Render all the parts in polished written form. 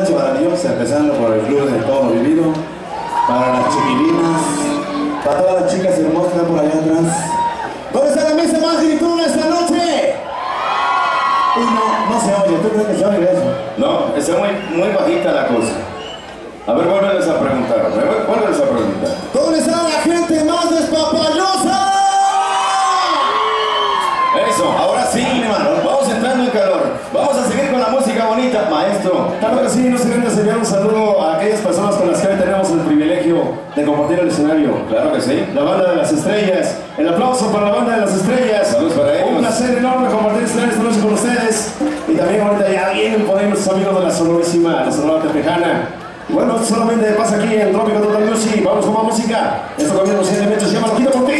Maravillosa, empezando por el club de todo lo vivido, para las chiquilinas, para todas las chicas hermosas que están por allá atrás. ¿Dónde está la mesa más gritona esta noche? Uy, no se oye. ¿Tú crees que se oye eso? No, está muy bajita la cosa. A ver, vuélveles a preguntar. ¿Dónde está la gente más despapallosa? Eso, ahora sí, vamos entrando en calor. Vamos a seguir con la música bonita, maestro. Claro que sí, no se olviden de enviar un saludo a aquellas personas con las que hoy tenemos el privilegio de compartir el escenario. Claro que sí. La banda de las estrellas. El aplauso para la banda de las estrellas. Saludos para ellos. Un placer enorme compartir escenarios esta noche con ustedes. Y también ahorita ya vienen por ahí nuestros amigos de la sonorísima, la Sonora Tepejana. Y bueno, esto solamente pasa aquí en Trópico Total Music. Vamos con más música. Esto comienza recientemente, se llama Loquito por ti.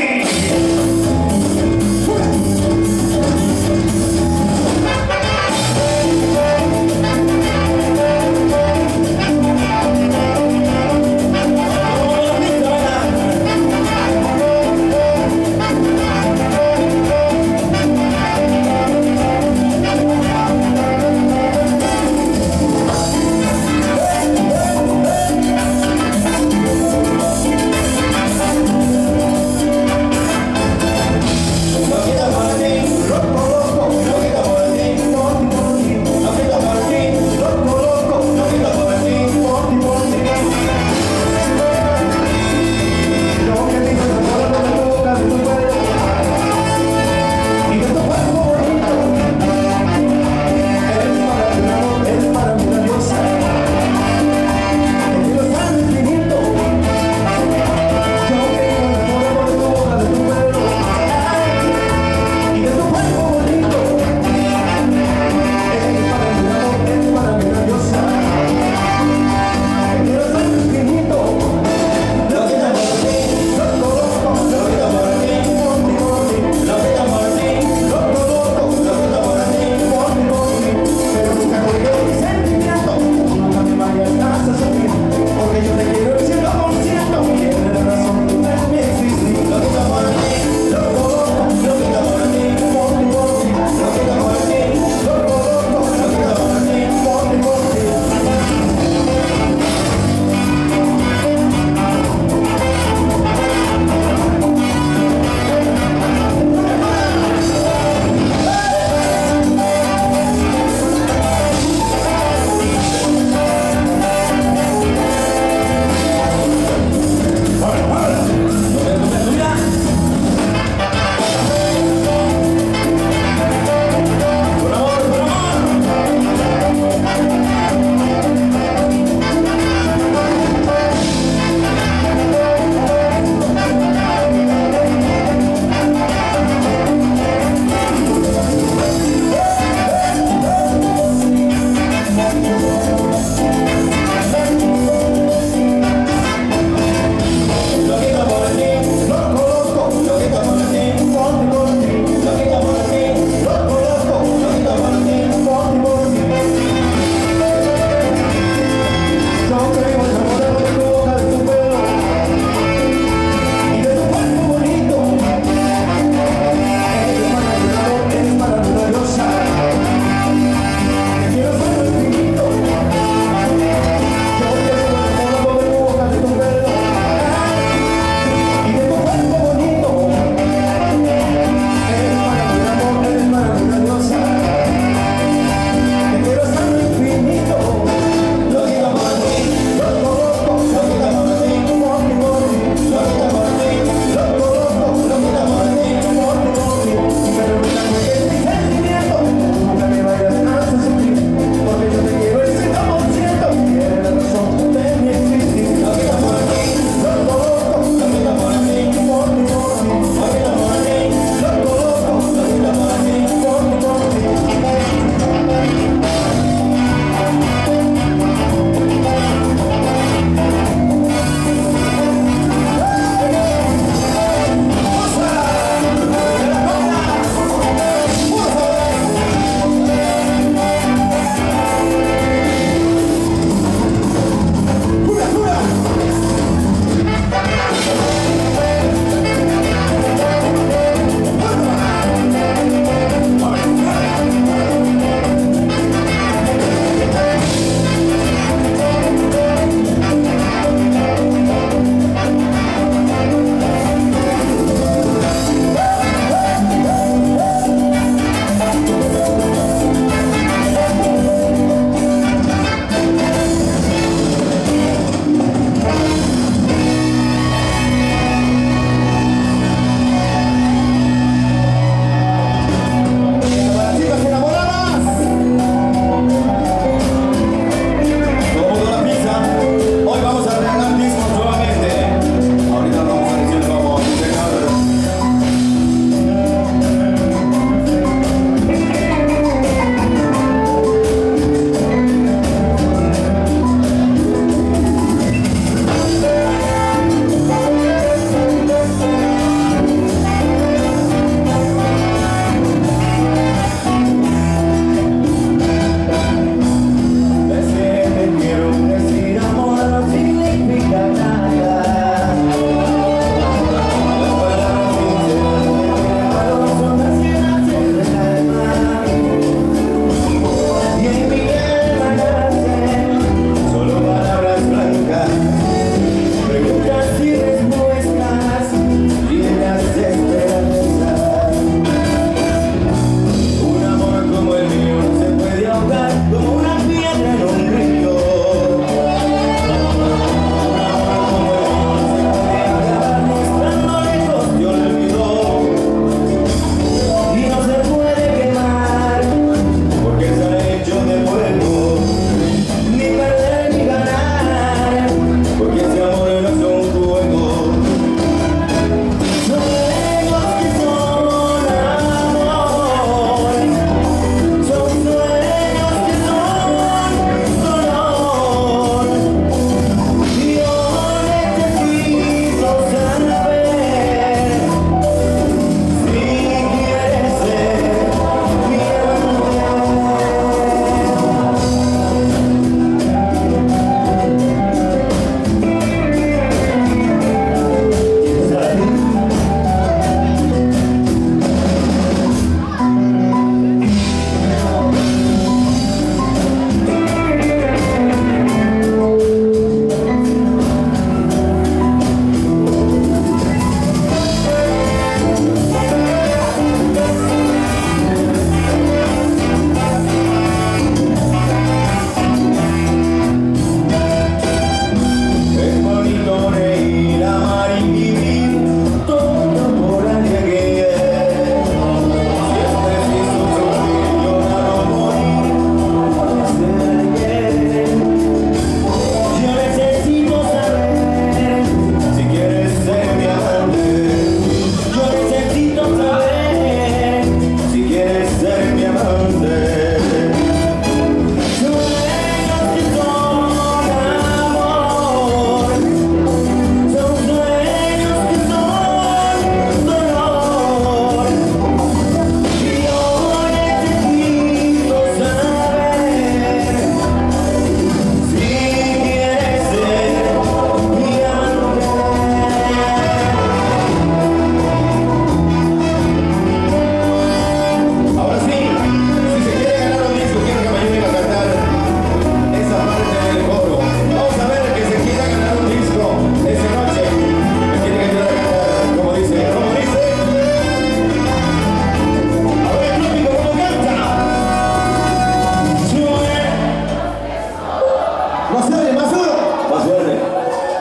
No se oye, más duro. Más fuerte.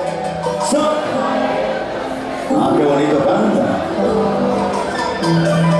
Ah, qué bonito canta.